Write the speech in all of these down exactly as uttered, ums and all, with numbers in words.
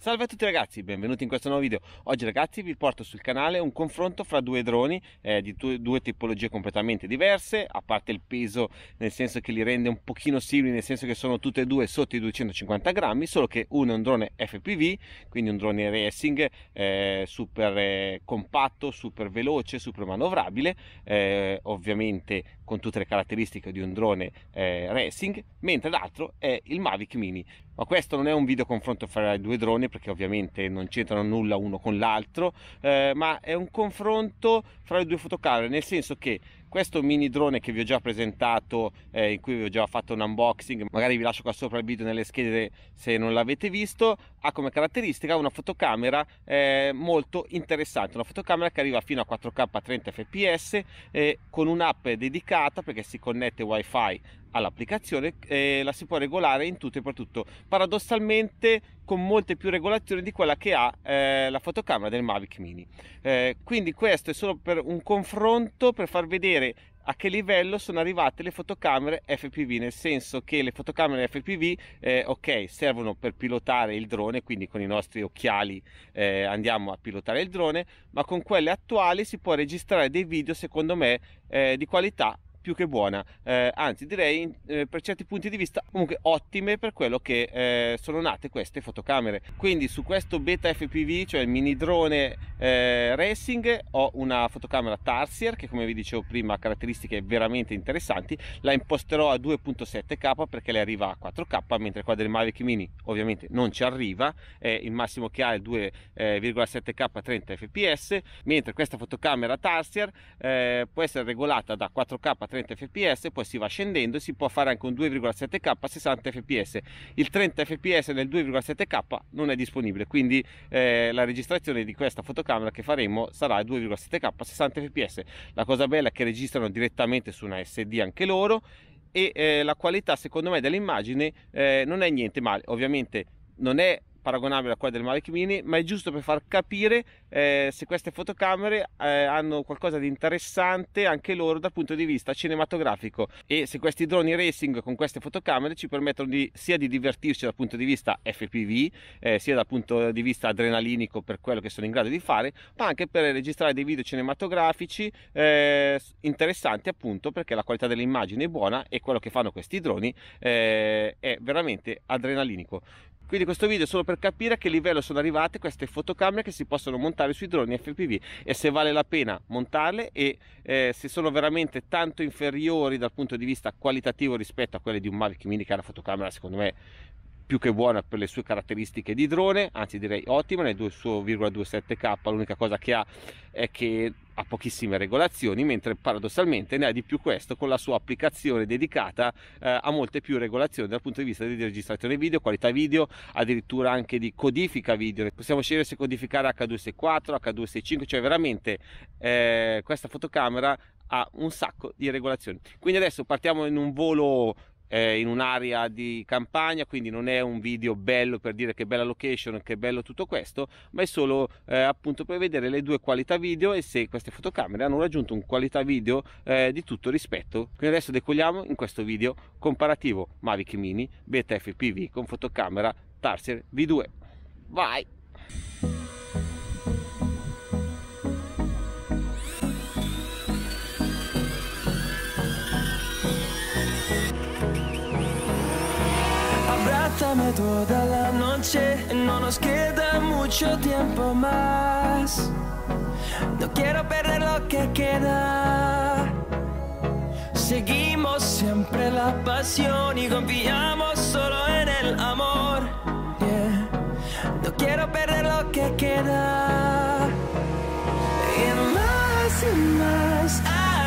Salve a tutti ragazzi, benvenuti in questo nuovo video. Oggi ragazzi vi porto sul canale un confronto fra due droni eh, di due, due tipologie completamente diverse, a parte il peso, nel senso che li rende un pochino simili, nel senso che sono tutte e due sotto i duecentocinquanta grammi, solo che uno è un drone F P V, quindi un drone racing eh, super eh, compatto, super veloce, super manovrabile, eh, ovviamente con tutte le caratteristiche di un drone eh, racing, mentre l'altro è il Mavic Mini. Ma questo non è un video confronto fra i due droni, perché ovviamente non c'entrano nulla uno con l'altro, eh, ma è un confronto fra le due fotocamere, nel senso che questo mini drone che vi ho già presentato, eh, in cui vi ho già fatto un unboxing, magari vi lascio qua sopra il video nelle schede se non l'avete visto, ha come caratteristica una fotocamera eh, molto interessante, una fotocamera che arriva fino a quattro K a trenta F P S eh, con un'app dedicata, perché si connette wifi all'applicazione e la si può regolare in tutto e per tutto, paradossalmente con molte più regolazioni di quella che ha eh, la fotocamera del Mavic Mini. Eh, quindi questo è solo per un confronto, per far vedere a che livello sono arrivate le fotocamere F P V, nel senso che le fotocamere F P V eh, ok, servono per pilotare il drone, quindi con i nostri occhiali eh, andiamo a pilotare il drone, ma con quelle attuali si può registrare dei video secondo me eh, di qualità più che buona, eh, anzi direi eh, per certi punti di vista comunque ottime per quello che eh, sono nate queste fotocamere. Quindi su questo Beta F P V, cioè il mini drone eh, racing, ho una fotocamera Tarsier che, come vi dicevo prima, ha caratteristiche veramente interessanti. La imposterò a due virgola sette K perché le arriva a quattro K, mentre qua del Mavic Mini ovviamente non ci arriva, eh, il massimo che ha è due virgola sette K a trenta F P S, mentre questa fotocamera Tarsier eh, può essere regolata da quattro K a trenta F P S, poi si va scendendo e si può fare anche un due virgola sette K a sessanta F P S. Il trenta F P S nel due virgola sette K non è disponibile, quindi eh, la registrazione di questa fotocamera che faremo sarà due virgola sette K a sessanta F P S. La cosa bella è che registrano direttamente su una S D anche loro, e eh, la qualità secondo me dell'immagine eh, non è niente male. Ovviamente non è paragonabile a quella del Mavic Mini, ma è giusto per far capire eh, se queste fotocamere eh, hanno qualcosa di interessante anche loro dal punto di vista cinematografico, e se questi droni racing con queste fotocamere ci permettono di, sia di divertirci dal punto di vista F P V, eh, sia dal punto di vista adrenalinico per quello che sono in grado di fare, ma anche per registrare dei video cinematografici eh, interessanti, appunto perché la qualità dell'immagine è buona e quello che fanno questi droni eh, è veramente adrenalinico. Quindi questo video è solo per capire a che livello sono arrivate queste fotocamere che si possono montare sui droni F P V e se vale la pena montarle, e eh, se sono veramente tanto inferiori dal punto di vista qualitativo rispetto a quelle di un Mavic Mini, che è una fotocamera secondo me più che buona per le sue caratteristiche di drone, anzi direi ottima, nel due virgola sette K. L'unica cosa che ha è che ha pochissime regolazioni, mentre paradossalmente ne ha di più questo con la sua applicazione dedicata eh, a molte più regolazioni dal punto di vista di registrazione video, qualità video, addirittura anche di codifica video. Possiamo scegliere se codificare H duecentosessantaquattro, H duecentosessantacinque, cioè veramente eh, questa fotocamera ha un sacco di regolazioni. Quindi adesso partiamo in un volo Eh, in un'area di campagna, quindi non è un video bello per dire che bella location, che bello tutto questo, ma è solo eh, appunto per vedere le due qualità video e se queste fotocamere hanno raggiunto un qualità video eh, di tutto rispetto. Quindi adesso decolliamo in questo video comparativo Mavic Mini Beta F P V con fotocamera Tarsier V due. Vai! Abrázame toda la noche, no nos queda mucho tiempo más. No quiero perder lo que queda. Seguimos siempre la pasión y confiamos solo en el amor. Yeah. No quiero perder lo que queda. Y más y más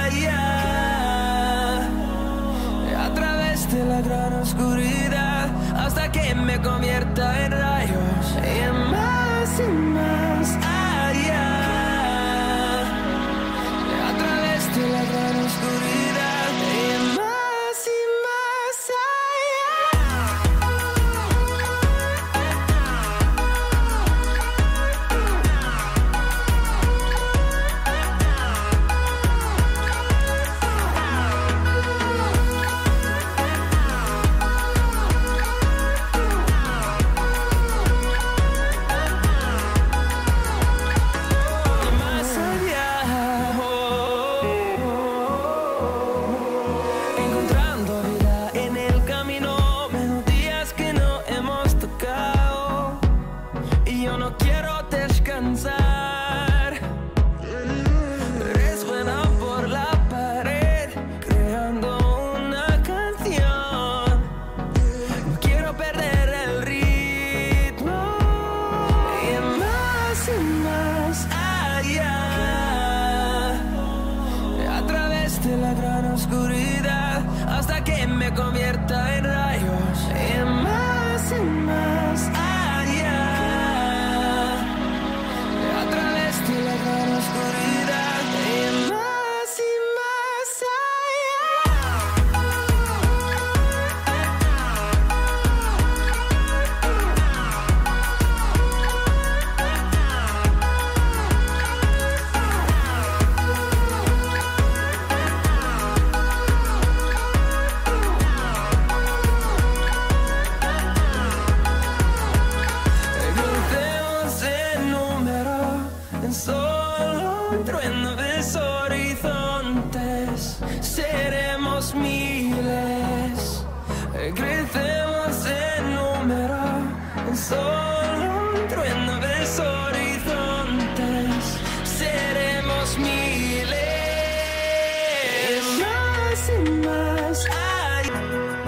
allá, a través de la gran oscuridad, hasta que me convierta en rayos. Y más y más allá, a través de la gran oscuridad. Y más y más allá. la gran oscuridad hasta que me convierta en rayos y más y más allá, a través de la gran oscuridad y más y más solo un trueno de horizontes, seremos miles, crecemos en número, solo un trueno de horizontes, seremos miles, más y más allá.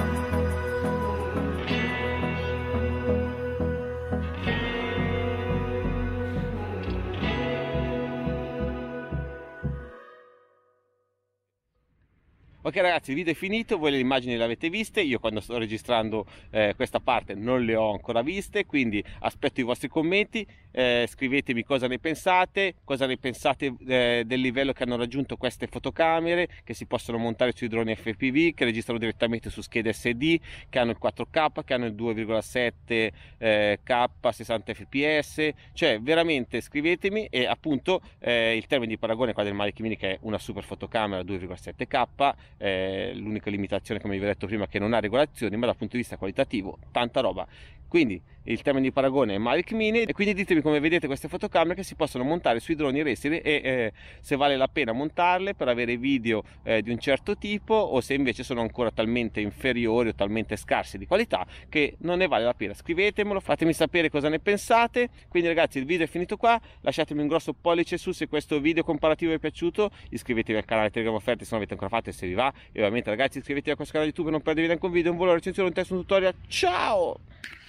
Ok ragazzi, il video è finito, voi le immagini le avete viste, io quando sto registrando eh, questa parte non le ho ancora viste, quindi aspetto i vostri commenti, eh, scrivetemi cosa ne pensate, cosa ne pensate eh, del livello che hanno raggiunto queste fotocamere, che si possono montare sui droni F P V, che registrano direttamente su schede S D, che hanno il quattro K, che hanno il due virgola sette eh, K, sessanta F P S, cioè veramente scrivetemi. E appunto eh, il termine di paragone qua del Mavic Mini, che è una super fotocamera due virgola sette K, Eh, l'unica limitazione, come vi ho detto prima, è che non ha regolazioni, ma dal punto di vista qualitativo tanta roba. Quindi il termine di paragone è Mavic Mini, e quindi ditemi come vedete queste fotocamere che si possono montare sui droni racing e eh, se vale la pena montarle per avere video eh, di un certo tipo, o se invece sono ancora talmente inferiori o talmente scarsi di qualità che non ne vale la pena. Scrivetemelo, fatemi sapere cosa ne pensate. Quindi ragazzi, il video è finito qua, lasciatemi un grosso pollice su se questo video comparativo vi è piaciuto, iscrivetevi al canale Telegram Offerte se non l'avete ancora fatto e se vi va, e ovviamente ragazzi iscrivetevi a questo canale YouTube per non perdervi neanche un video, un volo, una recensione, un testo, un tutorial. Ciao!